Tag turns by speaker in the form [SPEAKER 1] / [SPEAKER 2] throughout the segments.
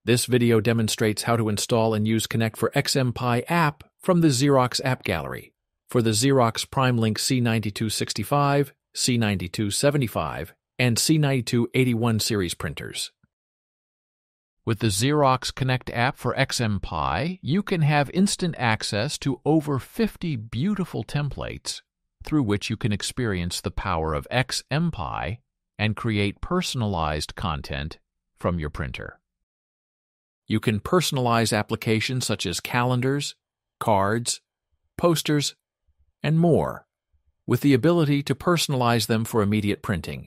[SPEAKER 1] This video demonstrates how to install and use Connect for XMPie App from the Xerox App Gallery for the Xerox PrimeLink C9265, C9275, and C9281 series printers. With the Xerox Connect app for XMPie, you can have instant access to over 50 beautiful templates through which you can experience the power of XMPie and create personalized content from your printer. You can personalize applications such as calendars, cards, posters, and more, with the ability to personalize them for immediate printing.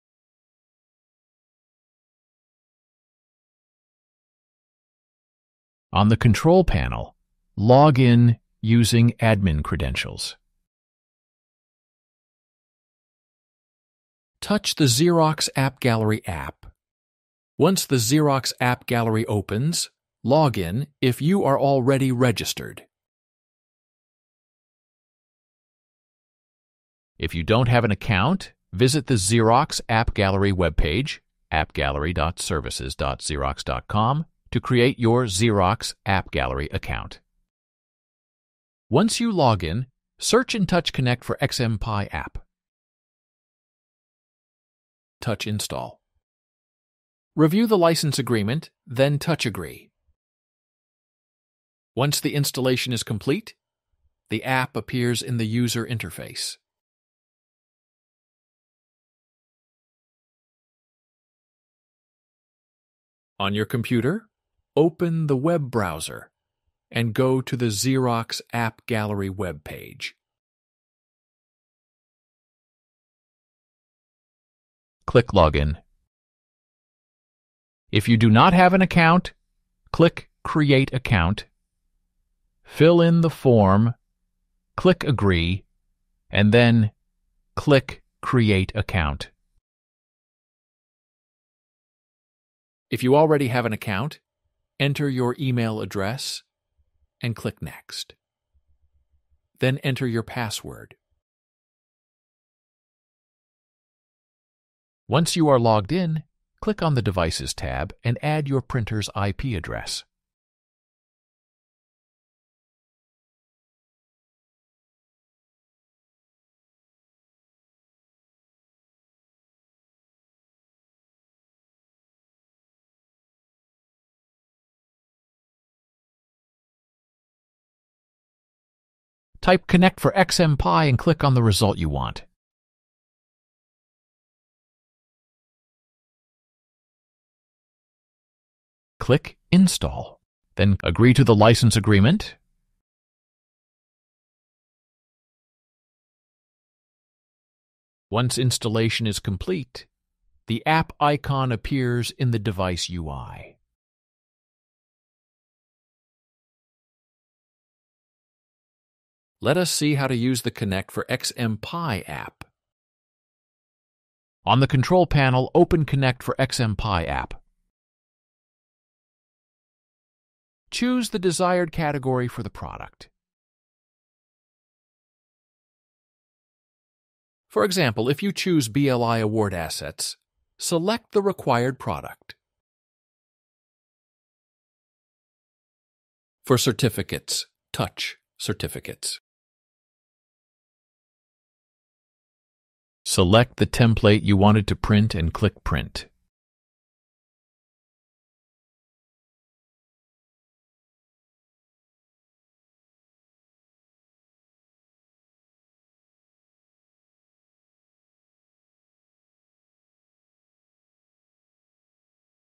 [SPEAKER 1] On the control panel, log in using admin credentials. Touch the Xerox App Gallery app. Once the Xerox App Gallery opens, log in if you are already registered. If you don't have an account, visit the Xerox App Gallery webpage, appgallery.services.xerox.com, to create your Xerox App Gallery account. Once you log in, search and touch Connect for XMPie App. Touch Install. Review the license agreement, then touch Agree. Once the installation is complete, the app appears in the user interface. On your computer, open the web browser and go to the Xerox App Gallery web page. Click Login. If you do not have an account, click Create Account, fill in the form, click Agree, and then click Create Account. If you already have an account, enter your email address and click Next. Then enter your password. Once you are logged in, click on the Devices tab and add your printer's IP address. Type Connect for XMPie and click on the result you want. Click Install, then agree to the license agreement. Once installation is complete, the app icon appears in the device UI. Let us see how to use the Connect for XMPie app. On the control panel, open Connect for XMPie app. Choose the desired category for the product. For example, if you choose BLI Award Assets, select the required product. For certificates, touch Certificates. Select the template you wanted to print and click Print.